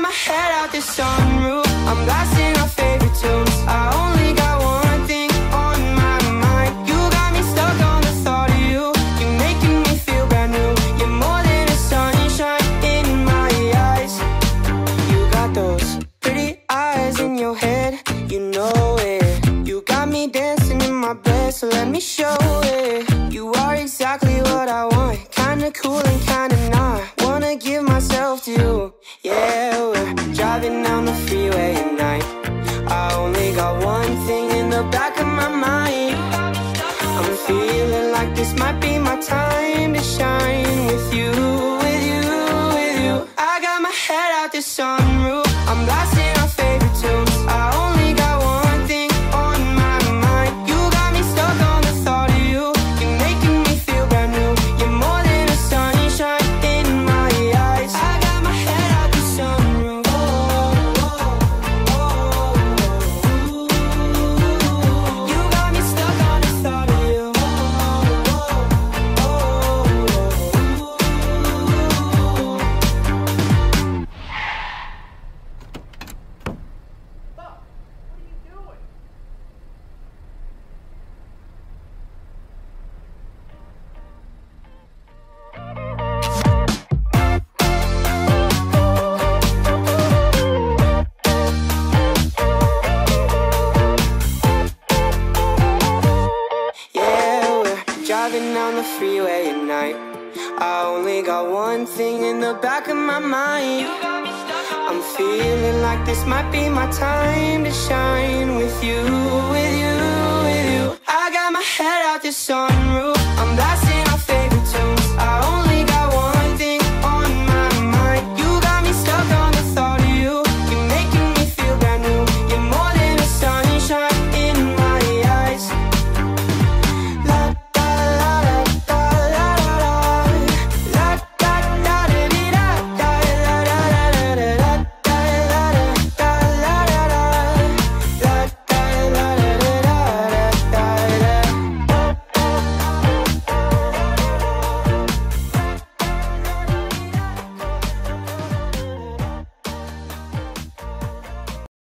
my head out the sunroof, I'm blasting our favorite tunes. I only got one thing on my mind. You got me stuck on the thought of you. You're making me feel brand new. You're more than a sunshine in my eyes. You got those pretty eyes in your head, you know it. You got me dancing in my bed, so let me show it. You are exactly what I want, kinda cool and kinda not. Wanna give myself to you. Yeah, we're driving down the freeway at night. I only got one thing in the back of my mind. I'm feeling like this might be my time to shine with you, with you, with you. I got my head out the sunroof, I'm blasting our favorite tunes. I only got one thing on my mind. You got me stuck on the thought of you. You're making me feel brand new. You're more than a sunshine in my eyes. I got my head out the sunroof. You got me stuck on the thought of you. Yeah, we're driving down the freeway at night. I only got one thing in the back of my mind. I'm feeling like this might be my time to shine with you.